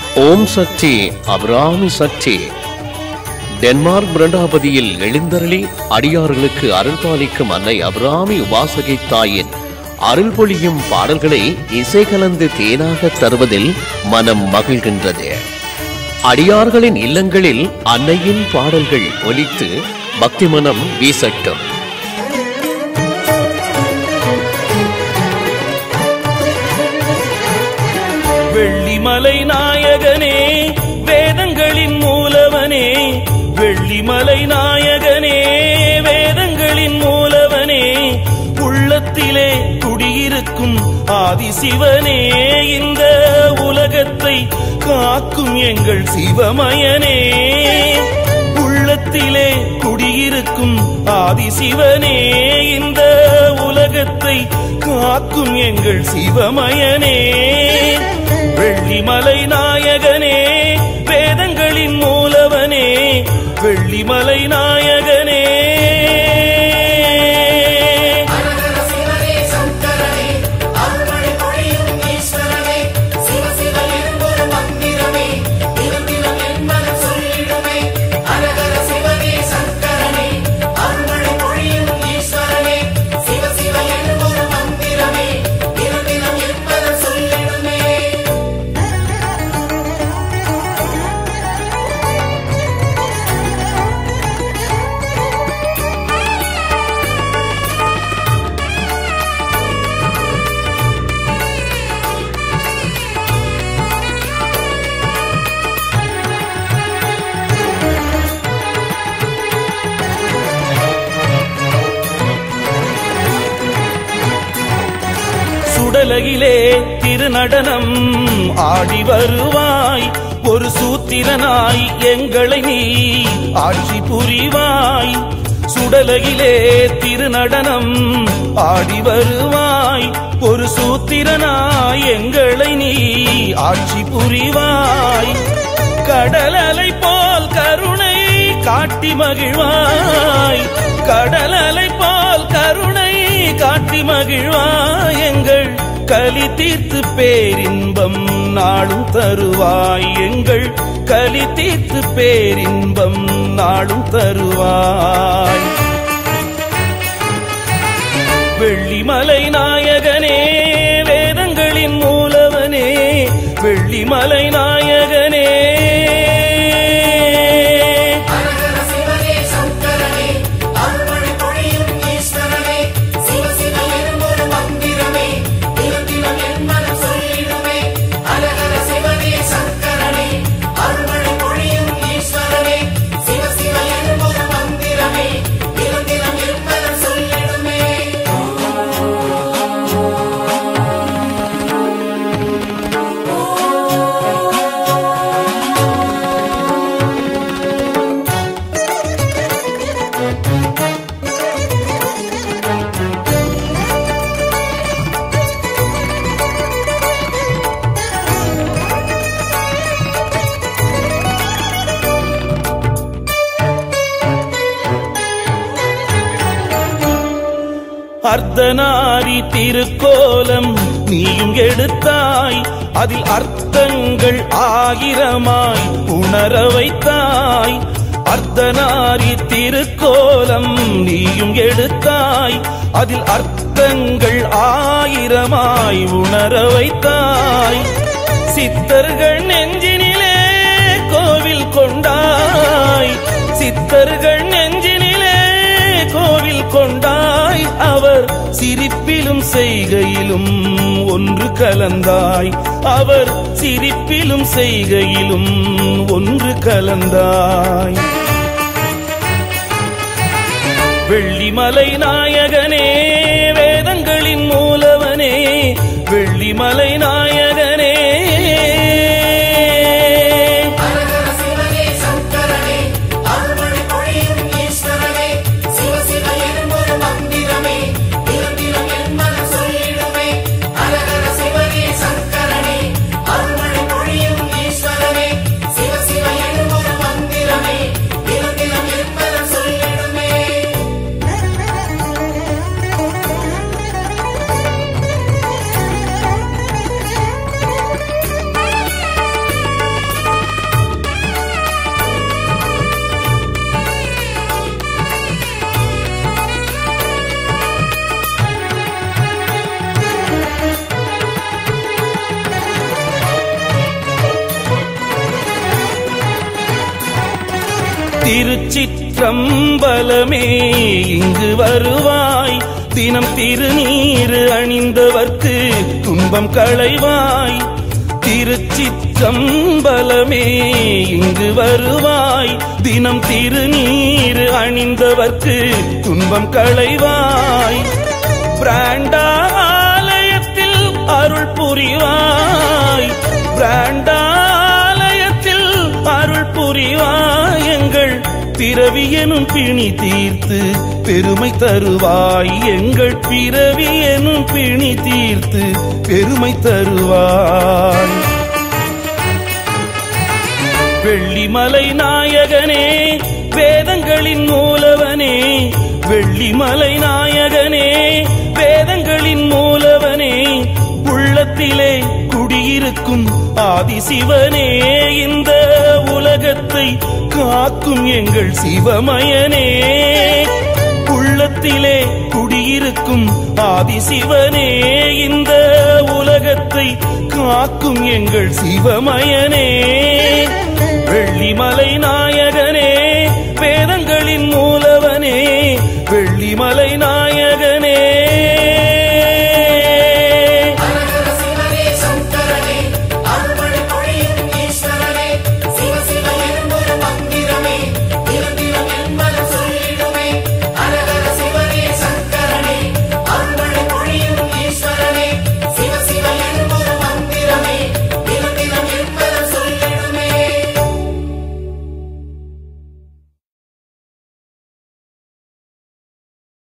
ஓம் சக்தி அபிராமி சக்தி. Denmark பிரண்டாபதியில் எழுந்தருளி அடியார்களுக்கு அருள்பாலிக்கும் அன்னை அபிராமி உபாசகை தாயின் அருள் பொழியும் பாடல்களை இசை கலந்து தேனாக தருவதில் மனம் மகிழ்கின்றது. அடியார்களின் இல்லங்களில் அன்னையின் பாடல்கள் ஒலித்து பக்தி மனம் வீசட்டும். வெள்ளிமலை நாயகனே, வேதங்களின் மூலவனே, வெள்ளிமலை நாயகனே, வேதங்களின் மூலவனே, உள்ளத்திலே குடியிருக்கும் ஆதிசிவனே, இந்த உலகத்தை காக்கும் எங்கள் சிவமயனே. உள்ளத்திலே குடியிருக்கும் ஆதிசிவனே, இந்த உலகத்தை காக்கும் எங்கள் சிவமயனே. வெள்ளிமலை நாயகனே, வேதங்களின் மூலவனே, வெள்ளிமலை நாயகனே. சுடலகிலே திருநடனம் ஆடி வருவாய், ஒரு சூத்திரனாய் எங்களை நீ ஆட்சி புரிவாய். சுடலகிலே திருநடனம் ஆடி வருவாய், ஒரு சூத்திரனாய் எங்களை நீ ஆட்சி புரிவாய். கடலலை போல் கருணை காட்டி மகிழ்வாய், கடலலை போல் கருணை காட்டி மகிழ்வாய். எங்கள் கலி தீர்த்து பேரின்பம் நாளும் தருவாய், எங்கள் கலி தீர்த்து பேரின்பம் நாளும் தருவாய். வெள்ளிமலை நாயகனே, வேதங்களின் மூலவனே, வெள்ளிமலை நாயகனே. அர்த்தநாரி திருக்கோலம் நீயும் எடுத்தாய், அதில் அர்த்தங்கள் ஆயிரமாய் உணர வைத்தாய். அர்த்தநாரி திருக்கோலம் நீயும் எடுத்தாய், அதில் அர்த்தங்கள் ஆயிரமாய் உணர வைத்தாய். சித்தர்கள் நெஞ்சினிலே கோவில் கொண்டாய், சித்தர்கள் நெஞ்சினிலே கோவில் கொண்டாய். அவர் சிரிப்பிலும் செய்கையிலும் ஒன்று கலந்தாய், அவர் சிரிப்பிலும் செய்கையிலும் ஒன்று கலந்தாய். வெள்ளிமலை நாயகனே, வேதங்களின் மூலவனே, வெள்ளிமலை நாயகனே. திருச்சிற்றம்பலமே இங்கு வருவாய், தினம் திருநீறு அணிந்தவர்க்கு துன்பம் களைவாய். திருச்சிற்றம்பலமே இங்கு வருவாய், தினம் திருநீறு அணிந்தவர்க்கு துன்பம் களைவாய். பிராண்டாலயத்தில் அருள் புரிவாய், பிராண்டாலயத்தில் அருள் புரிவாய். எங்கள் பிறவி எனும் பிணி தீர்த்து பெருமை தருவாய், எங்கள் பிறவி எனும் பிணி தீர்த்து பெருமை தருவாய். வெள்ளிமலை நாயகனே வேதங்களின் மூலவனே, வெள்ளிமலை நாயகனே வேதங்களின் மூலவனே, உள்ளத்திலே குடியிருக்கும் ஆதிசிவனே, இந்த உலகத்தை காக்கும் எங்கள் சிவமயனே. உள்ளத்திலே குடியிருக்கும் ஆதிசிவனே, இந்த உலகத்தை காக்கும் எங்கள் சிவமயனே. வெள்ளிமலை நாயக